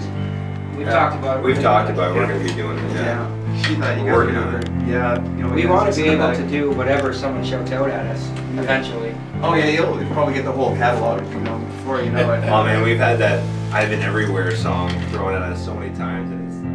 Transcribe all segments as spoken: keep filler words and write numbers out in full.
she's, we've Yeah. talked about it. We've talked about it. We're Yeah. going to be doing it. Yeah. Yeah. She thought you We're guys working were on doing it. Yeah. You know, We guys want to just be able like- to do whatever someone shouts out at us, eventually. Oh yeah, you'll probably get the whole catalog, you know, before you know it. Oh man, we've had that I've Been Everywhere song thrown at us so many times, and it's like,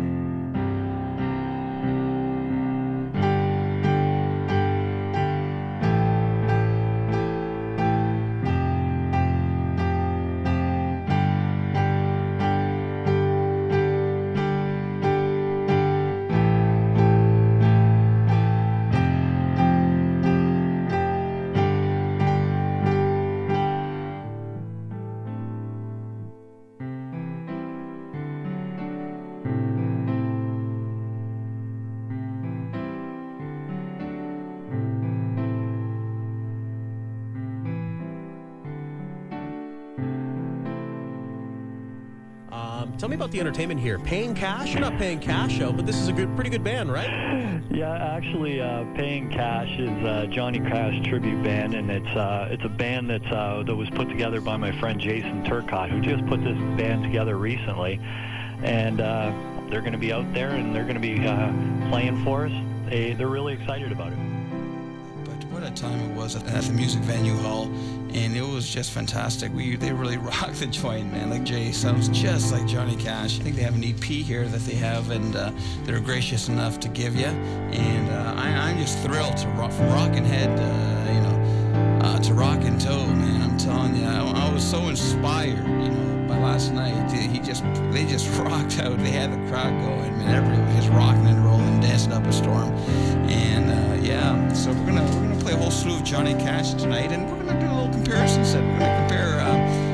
Um, tell me about the entertainment here. Paying cash? You're not paying cash out, but this is a good, pretty good band, right? Yeah, actually, uh, Paying Cash is uh, Johnny Cash tribute band, and it's uh, it's a band that's uh, that was put together by my friend Jason Turcott, who just put this band together recently, and uh, they're going to be out there and they're going to be uh, playing for us. They they're really excited about it. But what a time it was at the music venue hall, and it was just fantastic. We they really rocked the joint, man. Like Jay sounds just like Johnny Cash. I think they have an E P here that they have, and uh, they're gracious enough to give you. And uh, I, I'm just thrilled to rock from Rockin' Head, uh, you know, uh, to Rockin' Toe, man. I'm telling you, I, I was so inspired, you know, by last night. He just they just rocked out. They had the crowd going, man. Everybody was just rocking and rolling, dancing up a storm. And uh, yeah, so we're gonna we're gonna play a whole slew of Johnny Cash tonight, and we're gonna do a little comparison set. We're gonna compare. Uh,